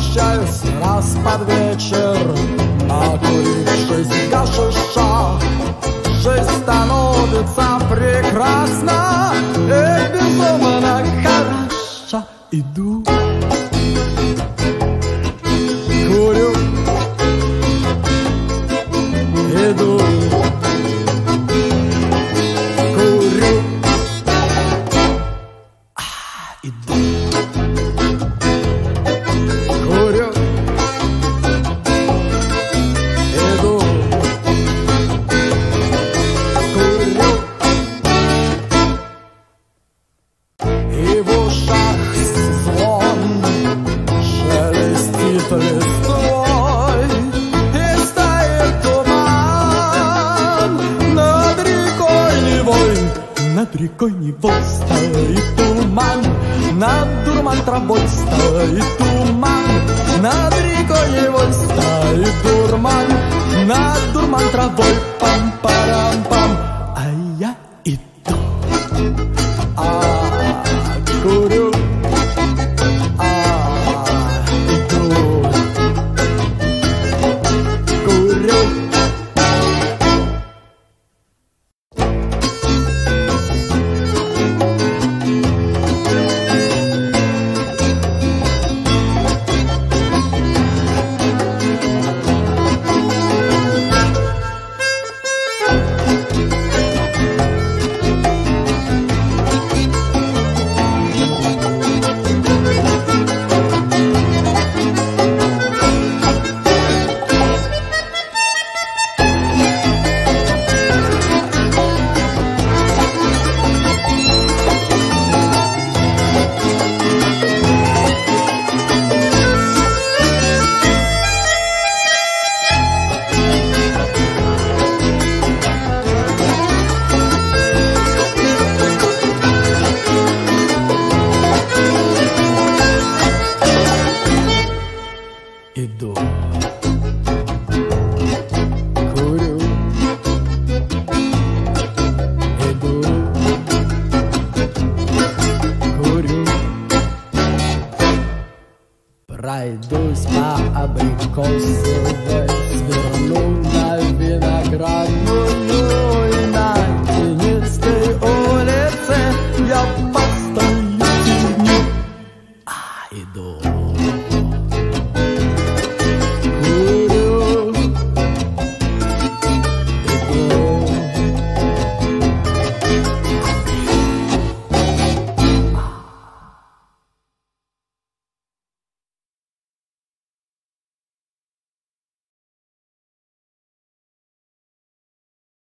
возвращаюсь раз под вечер, накурившись гашиша. Жизнь становится прекрасна и безумно хороша. Иду, курю, иду, курю, иду, курю, иду, курю. И в ушах звон шелестит листвой, и стоит туман над рекой Невой. Над рекой Невой стоит туман, над дурман травой стоит туман, над рекой Невой стоит дурман, над дурман травой пам-парам-пам. А я иду, курю, иду, курю. Иду, курю, иду, курю. Пройдусь по абрикосовой, сверну на виноградную и на